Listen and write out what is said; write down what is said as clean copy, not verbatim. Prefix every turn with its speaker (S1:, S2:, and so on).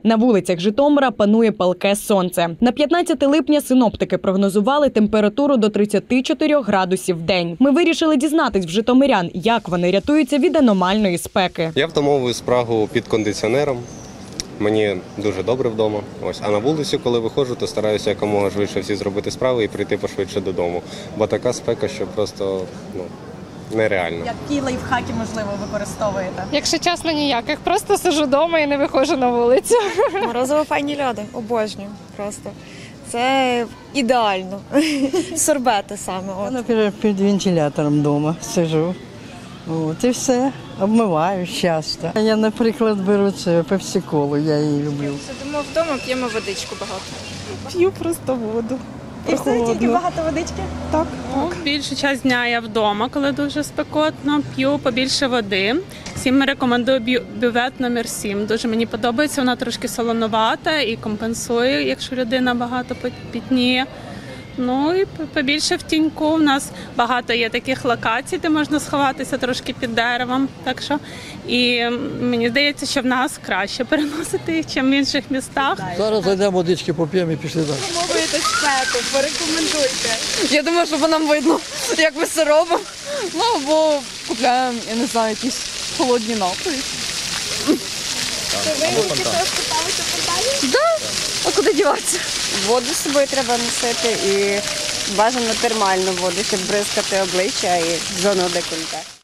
S1: На вулицях Житомира панує палке сонце. На 15 липня синоптики прогнозували температуру до 34 градусів в день. Ми вирішили дізнатись в житомирян, як вони рятуються від аномальної спеки.
S2: Я втамовую спрагу під кондиціонером. Мені дуже добре вдома. А на вулицю, коли виходжу, то стараюся якомога швидше всі зробити справи і прийти пошвидше додому. Бо така спека, що просто нереально.
S1: Які лайфхаки, можливо, використовуєте?
S3: Якщо чесно, ніяких. Просто сиджу вдома і не виходжу на вулицю.
S4: Морозиво файні льоди. Обожнюю просто. Це ідеально. Сорбети саме.
S5: Я під вентилятором вдома сиджу. І все. Обмиваю часто. Я, наприклад, беру це пепсі-колу, я її люблю.
S4: Сидимо вдома, п'ємо водичку багато.
S6: П'ю просто воду.
S1: І все, тільки багато водички?
S6: Так.
S7: Більшу час дня я вдома, коли дуже спекотно, п'ю побільше води. Всім рекомендую бювет номер 7. Дуже мені подобається, вона трошки солоновата і компенсує, якщо людина багато пітніє. Ну і побільше в тіньку. У нас багато є таких локацій, де можна сховатися трошки під деревом. Так що, і мені здається, що в нас краще переносити їх, ніж в інших містах.
S8: Зараз зайдемо водички, поп'ємо і пішли далі.
S4: Промовуєте спеку, порекомендуйте. Я думаю, що нам видно, як ми це робимо. Ну, або купляємо, я не знаю, якісь холодні напої. Ви трошки палите в фонтані? Так. А куди діватися? Воду з собою треба носити і бажано термальну воду, щоб бризкати обличчя і зону декольте.